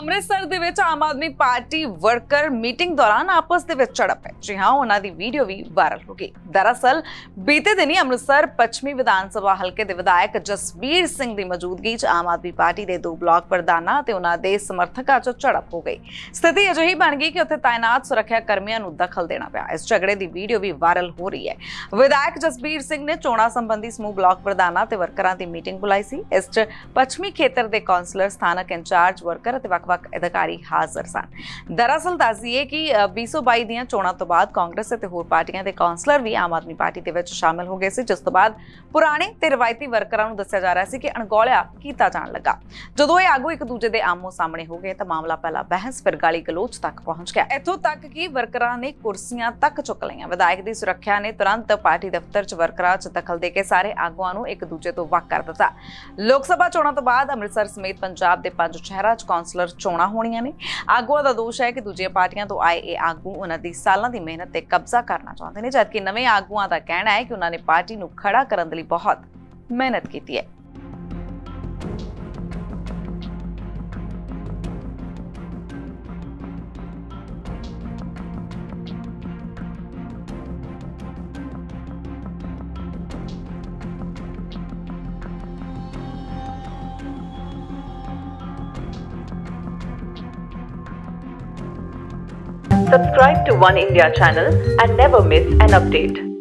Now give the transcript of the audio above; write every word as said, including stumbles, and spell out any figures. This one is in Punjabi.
ਅੰਮ੍ਰਿਤਸਰ ਦੇ ਵਿੱਚ Aam Aadmi party worker meeting ਦੌਰਾਨ ਆਪਸ ਦੇ ਵਿੱਚ ਝੜਪ ਹੈ। ਜੀ ਹਾਂ, ਉਹਨਾਂ ਦੀ ਵੀਡੀਓ ਵੀ ਵਾਇਰਲ ਹੋ ਗਈ। ਦਰਅਸਲ ਬੀਤੇ ਦਿਨੀ ਅੰਮ੍ਰਿਤਸਰ ਪੱਛਮੀ ਵਿਧਾਨ ਸਭਾ ਹਲਕੇ ਦੇ ਵਿਧਾਇਕ ਜਸਬੀਰ ਸਿੰਘ ਦੀ ਮੌਜੂਦਗੀ 'ਚ ਆਮ ਆਦਮੀ ਪਾਰਟੀ ਦੇ ਦੋ ਬਲਾਕ ਪ੍ਰਧਾਨਾਂ ਤੇ ਉਹਨਾਂ ਦੇ ਸਮਰਥਕਾਂ 'ਚ ਝੜਪ ਹੋ ਗਈ। ਸਥਿਤੀ ਅਜਿਹੀ ਬਣ ਗਈ ਕਿ ਉੱਥੇ ਤਾਇਨਾਤ ਸੁਰੱਖਿਆ ਕਰਮੀਆਂ ਨੂੰ ਦਖਲ ਦੇਣਾ ਪਿਆ। ਇਸ ਝਗੜੇ ਦੀ ਵੀਡੀਓ ਵੀ ਵਾਇਰਲ ਹੋ ਰਹੀ ਹੈ। ਵਿਧਾਇਕ ਜਸਬੀਰ ਸਿੰਘ ਨੇ ਚੋਣਾਂ ਸੰਬੰਧੀ ਸਮੂਹ ਬਲਾਕ ਪ੍ਰਧਾਨਾਂ ਤੇ ਵਰਕਰਾਂ ਦੀ ਮੀਟਿੰਗ ਬੁਲਾਈ ਸੀ। ਇਸ 'ਚ ਪੱਛਮੀ ਖੇਤਰ ਦੇ ਕੌਂਸਲਰ, ਸਥਾਨਕ ਇੰਚਾਰਜ, ਵਰਕਰ ਅਤੇ ਵੱਖ-ਵੱਖ ਅਧਿਕਾਰੀ ਹਾਜ਼ਰ ਸਨ। ਦਰਅਸਲ ਦੱਸ ਦਈਏ ਕਿ ਵੀਹ ਸੌ ਬਾਈ ਦੀਆਂ ਚੋਣਾਂ ਤੋਂ ਬਾਅਦ ਕਾਂਗਰਸ ਅਤੇ ਹੋਰ ਪਾਰਟੀਆਂ ਦੇ ਕੌਂਸਲਰ ਵੀ ਆਮ ਆਦਮੀ ਪਾਰਟੀ ਦੇ ਵਿੱਚ ਸ਼ਾਮਲ ਹੋ ਗਏ ਸੀ, ਜਿਸ ਤੋਂ ਬਾਅਦ ਪੁਰਾਣੇ ਤੇ ਰਵਾਇਤੀ ਵਰਕਰਾਂ ਨੂੰ ਦੱਸਿਆ ਜਾ ਰਿਹਾ ਸੀ ਕਿ ਅਣਗੌਲਿਆ ਕੀਤਾ ਜਾਣ ਲੱਗਾ। ਜਦੋਂ ਇਹ ਆਗੂ ਇੱਕ ਦੂਜੇ ਦੇ ਆਮੋ ਸਾਹਮਣੇ ਹੋ ਗਏ ਤਾਂ ਮਾਮਲਾ ਪਹਿਲਾਂ ਬਹਿਸ ਫਿਰ ਗਾਲੀ ਗਲੋਚ ਤੱਕ ਪਹੁੰਚ ਗਿਆ। ਇੱਥੋਂ ਤੱਕ ਕਿ ਵਰਕਰਾਂ ਨੇ ਕੁਰਸੀਆਂ ਤੱਕ ਚੁੱਕ ਲਈਆਂ। ਵਿਧਾਇਕ ਦੀ ਸੁਰੱਖਿਆ ਨੇ ਤੁਰੰਤ ਪਾਰਟੀ ਦਫ਼ਤਰ 'ਚ ਵਰਕਰਾਂ 'ਚ ਦਖਲ ਦੇ ਕੇ ਸਾਰੇ ਆਗੂਆਂ ਨੂੰ ਇੱਕ ਦੂਜੇ ਤੋਂ ਵੱਖ ਕਰ ਦਿੱਤਾ। ਲੋਕ ਸਭਾ ਚੋਣਾਂ ਤੋਂ ਬਾਅਦ ਅੰਮ੍ਰਿਤਸਰ ਸਮੇਤ ਪੰਜਾਬ ਦੇ ਪੰਜ ਸ਼ਹਿਰਾਂ 'ਚ ਕੌਂਸਲਰ ਚੋਣਾਂ ਹੋਣੀਆਂ ਨੇ। ਆਗੂਆਂ ਦਾ ਦੋਸ਼ ਹੈ ਕਿ ਦੂਜੀਆਂ ਪਾਰਟੀਆਂ ਤੋਂ ਆਏ ਇਹ ਆਗੂ ਉਹਨਾਂ ਦੀ ਸਾਲਾਂ ਦੀ ਮਿਹਨਤ ਤੇ ਕਬਜ਼ਾ ਕਰਨਾ ਚਾਹੁੰਦੇ ਨੇ, ਜਦਕਿ ਨਵੇਂ ਆਗੂਆਂ ਦਾ ਕਹਿਣਾ ਹੈ ਕਿ ਉਹਨਾਂ ਨੇ ਪਾਰਟੀ ਨੂੰ ਖੜਾ ਕਰਨ ਦੇ ਲਈ ਬਹੁਤ ਮਿਹਨਤ ਕੀਤੀ ਹੈ। Subscribe to One India channel and never miss an update.